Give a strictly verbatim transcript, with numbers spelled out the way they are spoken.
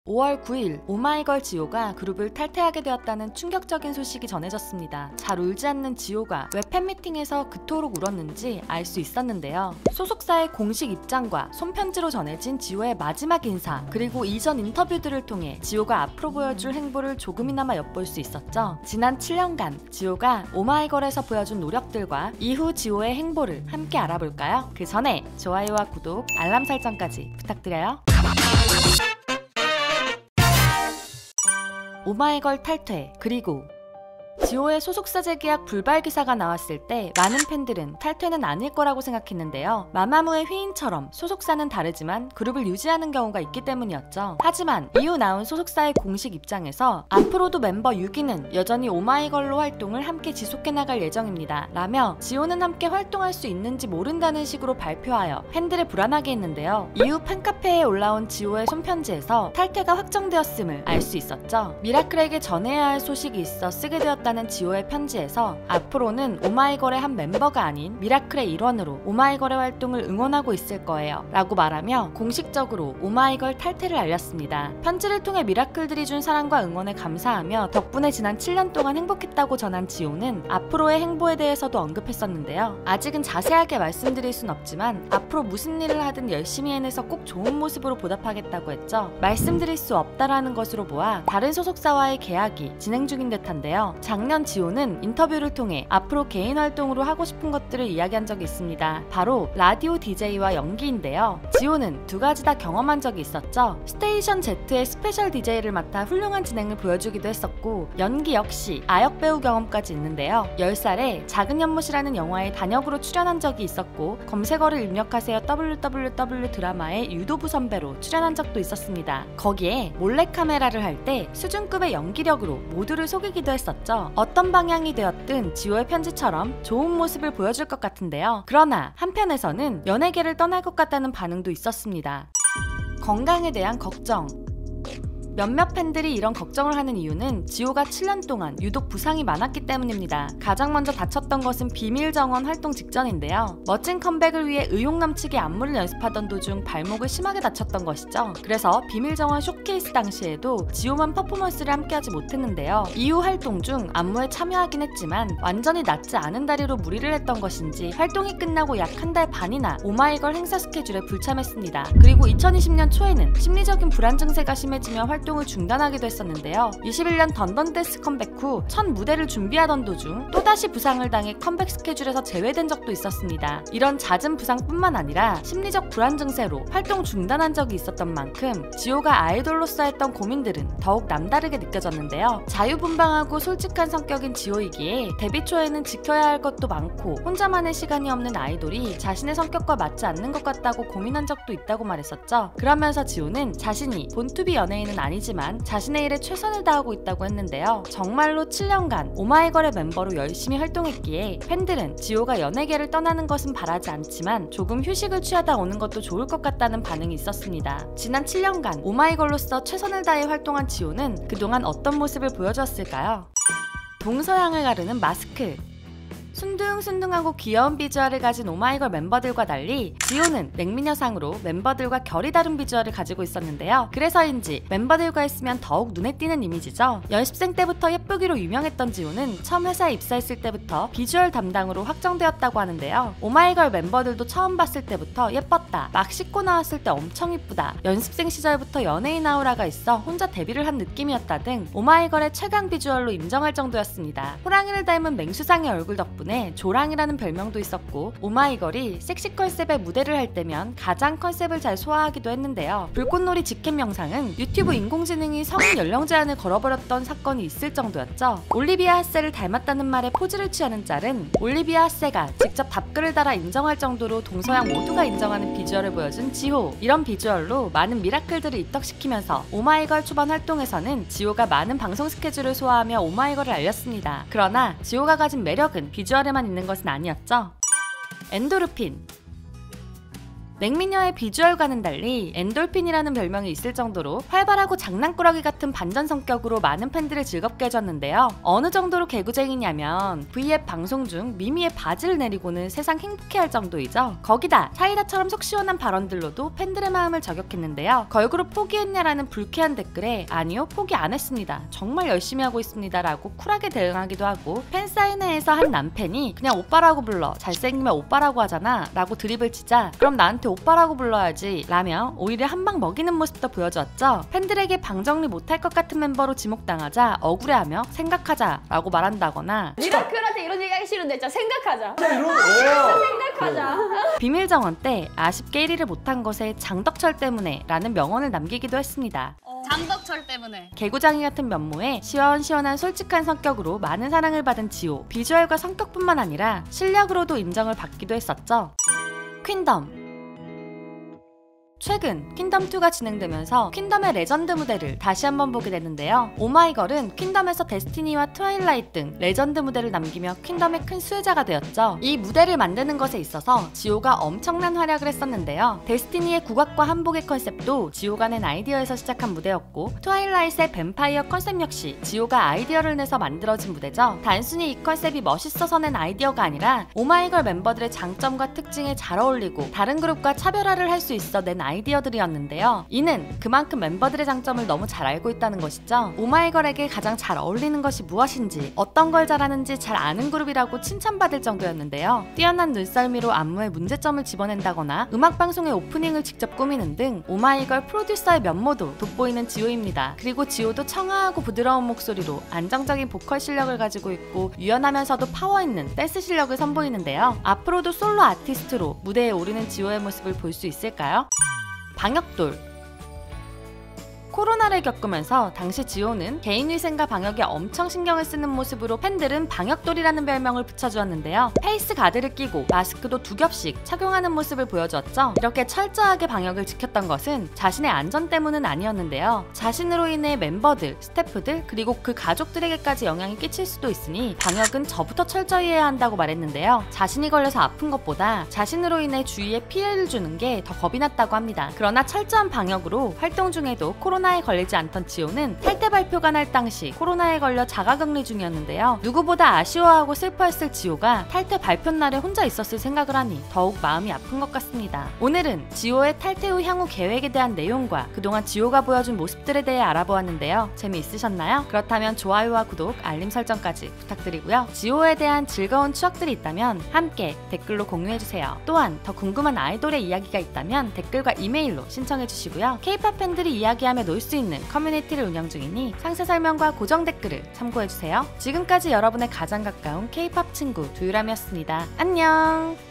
오월 구일 오마이걸 지오가 그룹을 탈퇴하게 되었다는 충격적인 소식이 전해졌습니다. 잘 울지 않는 지오가 왜 팬미팅에서 그토록 울었는지 알 수 있었는데요. 소속사의 공식 입장과 손편지로 전해진 지오의 마지막 인사, 그리고 이전 인터뷰들을 통해 지오가 앞으로 보여줄 행보를 조금이나마 엿볼 수 있었죠. 지난 칠 년간 지오가 오마이걸에서 보여준 노력들과 이후 지오의 행보를 함께 알아볼까요? 그 전에 좋아요와 구독, 알람 설정까지 부탁드려요. 오마이걸 탈퇴, 그리고 지오의 소속사 재계약 불발 기사가 나왔을 때 많은 팬들은 탈퇴는 아닐 거라고 생각했는데요. 마마무의 휘인처럼 소속사는 다르지만 그룹을 유지하는 경우가 있기 때문이었죠. 하지만 이후 나온 소속사의 공식 입장에서 앞으로도 멤버 육 위는 여전히 오마이걸로 활동을 함께 지속해 나갈 예정입니다 라며 지오는 함께 활동할 수 있는지 모른다는 식으로 발표하여 팬들을 불안하게 했는데요. 이후 팬카페에 올라온 지오의 손편지에서 탈퇴가 확정되었음을 알 수 있었죠. 미라클에게 전해야 할 소식이 있어 쓰게 되었다는 지오의 편지에서 앞으로는 오마이걸의 한 멤버가 아닌 미라클의 일원으로 오마이걸의 활동을 응원하고 있을 거예요 라고 말하며 공식적으로 오마이걸 탈퇴를 알렸습니다. 편지를 통해 미라클들이 준 사랑과 응원에 감사하며 덕분에 지난 칠 년 동안 행복했다고 전한 지오는 앞으로의 행보에 대해서도 언급했었는데요. 아직은 자세하게 말씀드릴 순 없지만 앞으로 무슨 일을 하든 열심히 해내서 꼭 좋은 모습으로 보답하겠다고 했죠. 말씀드릴 수 없다라는 것으로 보아 다른 소속사와의 계약이 진행 중인 듯한데요. 작년 지오는 인터뷰를 통해 앞으로 개인 활동으로 하고 싶은 것들을 이야기한 적이 있습니다. 바로 라디오 디제이와 연기인데요. 지오는 두 가지 다 경험한 적이 있었죠. 스테이션 Z의 스페셜 디제이를 맡아 훌륭한 진행을 보여주기도 했었고, 연기 역시 아역 배우 경험까지 있는데요. 열 살에 작은 연못이라는 영화에 단역으로 출연한 적이 있었고, 검색어를 입력하세요 더블유 더블유 더블유 드라마의 유도부 선배로 출연한 적도 있었습니다. 거기에 몰래카메라를 할 때 수준급의 연기력으로 모두를 속이기도 했었죠. 어떤 방향이 되었든 지오의 편지처럼 좋은 모습을 보여줄 것 같은데요. 그러나 한편에서는 연예계를 떠날 것 같다는 반응도 있었습니다. 건강에 대한 걱정. 몇몇 팬들이 이런 걱정을 하는 이유는 지오가 칠 년 동안 유독 부상이 많았기 때문입니다. 가장 먼저 다쳤던 것은 비밀 정원 활동 직전인데요. 멋진 컴백을 위해 의욕 넘치게 안무를 연습하던 도중 발목을 심하게 다쳤던 것이죠. 그래서 비밀 정원 쇼케이스 당시에도 지오만 퍼포먼스를 함께하지 못했는데요. 이후 활동 중 안무에 참여하긴 했지만 완전히 낫지 않은 다리로 무리를 했던 것인지 활동이 끝나고 약 한 달 반이나 오마이걸 행사 스케줄에 불참했습니다. 그리고 이천이십 년 초에는 심리적인 불안 증세가 심해지며 활동 활동을 중단하기도 했었는데요. 이십일 년 던던댄스 컴백 후 첫 무대를 준비하던 도중 또다시 부상을 당해 컴백 스케줄에서 제외된 적도 있었습니다. 이런 잦은 부상뿐만 아니라 심리적 불안 증세로 활동 중단한 적이 있었던 만큼 지오가 아이돌로서 했던 고민들은 더욱 남다르게 느껴졌는데요. 자유분방하고 솔직한 성격인 지오이기에 데뷔 초에는 지켜야 할 것도 많고 혼자만의 시간이 없는 아이돌이 자신의 성격과 맞지 않는 것 같다고 고민한 적도 있다고 말했었죠. 그러면서 지오는 자신이 본투비 연예인은 아니 아니지만 자신의 일에 최선을 다하고 있다고 했는데요. 정말로 칠 년간 오마이걸의 멤버로 열심히 활동했기에 팬들은 지오가 연예계를 떠나는 것은 바라지 않지만 조금 휴식을 취하다 오는 것도 좋을 것 같다는 반응이 있었습니다. 지난 칠 년간 오마이걸로서 최선을 다해 활동한 지오는 그동안 어떤 모습을 보여주었을까요? 동서양을 가르는 마스크. 순둥순둥하고 귀여운 비주얼을 가진 오마이걸 멤버들과 달리 지오는 냉미녀상으로 멤버들과 결이 다른 비주얼을 가지고 있었는데요. 그래서인지 멤버들과 있으면 더욱 눈에 띄는 이미지죠. 연습생 때부터 예쁘기로 유명했던 지오는 처음 회사에 입사했을 때부터 비주얼 담당으로 확정되었다고 하는데요. 오마이걸 멤버들도 처음 봤을 때부터 예뻤다, 막 씻고 나왔을 때 엄청 이쁘다, 연습생 시절부터 연예인 아우라가 있어 혼자 데뷔를 한 느낌이었다 등 오마이걸의 최강 비주얼로 인정할 정도였습니다. 호랑이를 닮은 맹수상의 얼굴 덕분에 조랑이라는 별명도 있었고, 오마이걸이 섹시 컨셉의 무대를 할 때면 가장 컨셉을 잘 소화하기도 했는데요. 불꽃놀이 직캠 영상은 유튜브 인공지능이 성인 연령 제한을 걸어버렸던 사건이 있을 정도였죠. 올리비아 하세를 닮았다는 말에 포즈를 취하는 짤은 올리비아 하세가 직접 답글을 달아 인정할 정도로 동서양 모두가 인정하는 비주얼을 보여준 지호. 이런 비주얼로 많은 미라클들을 입덕시키면서 오마이걸 초반 활동에서는 지호가 많은 방송 스케줄을 소화하며 오마이걸을 알렸습니다. 그러나 지호가 가진 매력은 비주얼 비주얼에만 있는 것은 아니었죠. 엔도르핀. 냉미녀의 비주얼과는 달리 엔돌핀이라는 별명이 있을 정도로 활발하고 장난꾸러기 같은 반전 성격으로 많은 팬들을 즐겁게 해줬는데요. 어느 정도로 개구쟁이냐면 브이앱 방송 중 미미의 바지를 내리고는 세상 행복해할 정도이죠. 거기다 사이다처럼 속 시원한 발언들로도 팬들의 마음을 저격했는데요. 걸그룹 포기했냐라는 불쾌한 댓글에 아니요 포기 안 했습니다. 정말 열심히 하고 있습니다 라고 쿨하게 대응하기도 하고, 팬사인회에서 한 남팬이 그냥 오빠라고 불러, 잘생기면 오빠라고 하잖아 라고 드립을 치자 그럼 나한테 오빠라고 불러야지 라며 오히려 한 방 먹이는 모습도 보여주었죠. 팬들에게 방 정리 못할 것 같은 멤버로 지목당하자 억울해하며 생각하자 라고 말한다거나, 미라클한테 이런 얘기 하기 싫은데 진짜 생각하자. 이런 생각하자. 비밀 정원 때 아쉽게 일 위를 못한 것에 장덕철 때문에 라는 명언을 남기기도 했습니다. 장덕철 때문에. 개구장이 같은 면모에 시원시원한 솔직한 성격으로 많은 사랑을 받은 지호. 비주얼과 성격뿐만 아니라 실력으로도 인정을 받기도 했었죠. 퀸덤. 최근 퀸덤이가 진행되면서 퀸덤의 레전드 무대를 다시 한번 보게 됐는데요. 오마이걸은 퀸덤에서 데스티니와 트와일라이트 등 레전드 무대를 남기며 퀸덤의 큰 수혜자가 되었죠. 이 무대를 만드는 것에 있어서 지호가 엄청난 활약을 했었는데요. 데스티니의 국악과 한복의 컨셉도 지호가 낸 아이디어에서 시작한 무대였고, 트와일라이트의 뱀파이어 컨셉 역시 지호가 아이디어를 내서 만들어진 무대죠. 단순히 이 컨셉이 멋있어서 낸 아이디어가 아니라 오마이걸 멤버들의 장점과 특징에 잘 어울리고 다른 그룹과 차별화를 할 수 있어 낸 아이디어들이었는데요. 이는 그만큼 멤버들의 장점을 너무 잘 알고 있다는 것이죠. 오마이걸에게 가장 잘 어울리는 것이 무엇인지, 어떤 걸 잘하는지 잘 아는 그룹이라고 칭찬받을 정도였는데요. 뛰어난 눈썰미로 안무에 문제점을 집어낸다거나 음악방송의 오프닝을 직접 꾸미는 등 오마이걸 프로듀서의 면모도 돋보이는 지호입니다. 그리고 지호도 청아하고 부드러운 목소리로 안정적인 보컬 실력을 가지고 있고 유연하면서도 파워있는 댄스 실력을 선보이는데요. 앞으로도 솔로 아티스트로 무대에 오르는 지호의 모습을 볼 수 있을까요? 방역돌. 코로나를 겪으면서 당시 지호는 개인위생과 방역에 엄청 신경을 쓰는 모습으로 팬들은 방역돌이라는 별명을 붙여주었는데요. 페이스 가드를 끼고 마스크도 두 겹씩 착용하는 모습을 보여주었죠. 이렇게 철저하게 방역을 지켰던 것은 자신의 안전 때문은 아니었는데요. 자신으로 인해 멤버들, 스태프들, 그리고 그 가족들에게까지 영향이 끼칠 수도 있으니 방역은 저부터 철저히 해야 한다고 말했는데요. 자신이 걸려서 아픈 것보다 자신으로 인해 주위에 피해를 주는 게 더 겁이 났다고 합니다. 그러나 철저한 방역으로 활동 중에도 코로나 코로나에 걸리지 않던 지호는 탈퇴 발표가 날 당시 코로나에 걸려 자가격리 중이었는데요. 누구보다 아쉬워하고 슬퍼했을 지호가 탈퇴 발표 날에 혼자 있었을 생각을 하니 더욱 마음이 아픈 것 같습니다. 오늘은 지호의 탈퇴 후 향후 계획에 대한 내용과 그동안 지호가 보여준 모습들에 대해 알아보았는데요. 재미있으셨나요? 그렇다면 좋아요와 구독, 알림 설정까지 부탁드리고요. 지호에 대한 즐거운 추억들이 있다면 함께 댓글로 공유해주세요. 또한 더 궁금한 아이돌의 이야기가 있다면 댓글과 이메일로 신청해주시고요. 케이팝 팬들이 이야기하며 놀 수 있는 커뮤니티를 운영 중이니 상세 설명과 고정 댓글을 참고해주세요. 지금까지 여러분의 가장 가까운 케이팝 친구 두유람이었습니다. 안녕!